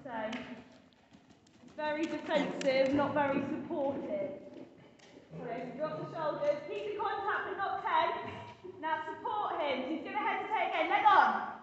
say. Very defensive, not very supportive. So drop the shoulders, keep the contact but not tense. Now support him. He's going to hesitate again. Leg on.